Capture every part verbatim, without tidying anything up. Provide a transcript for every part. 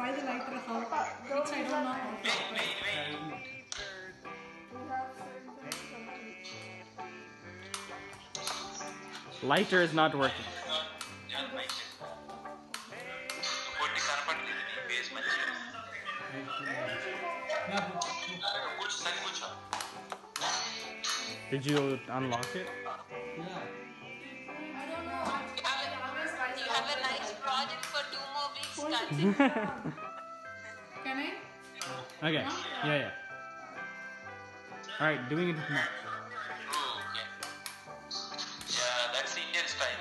try the lighter how, which I don't know how to operate. Lighter is not working. Did you unlock it? Yeah. I don't know. You have a nice project for two more weeks, Kati. Can I? Okay. No? Yeah, yeah. Alright, doing it now. Yeah, that's Indian style.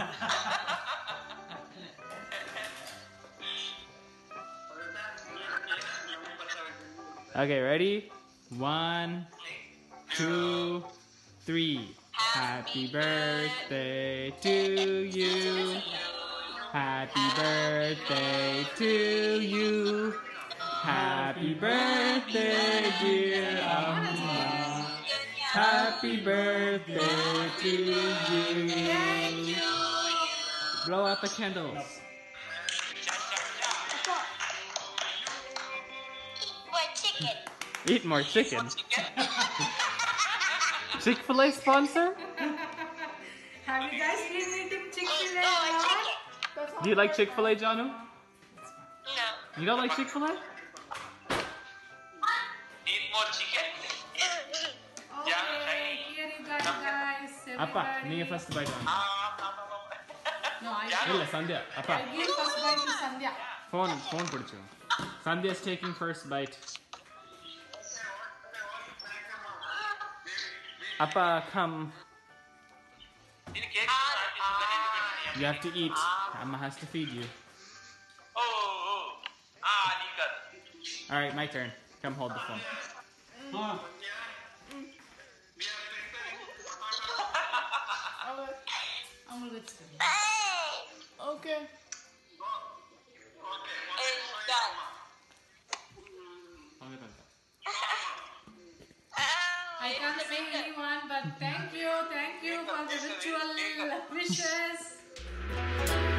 Okay, ready? One, two, three. Happy birthday to you. Happy birthday to you. Happy birthday, dear Amma. Happy birthday to you. Blow out the candles. What chicken? Eat more chicken. Chick-fil-A sponsor? Have you guys been eating Chick-fil-A? Oh, a chicken. Do you like Chick-fil-A, Janu? No. You don't like Chick-fil-A? Eat more chicken. Okay, here you guys, guys. Appa, Everybody. you first bite on. No, I Illa, Sandhya. Appa, I give first bite to Sandhya. phone, phone pidichu. Sandhya's taking first bite. Appa, come. You have to eat. Amma has to feed you. Oh, oh. Ah, Nikat. Alright, my turn. Come hold the phone. Ah. I'm gonna get it. Okay. It's done. I can't say anyone, but thank you, thank you for the ritual wishes.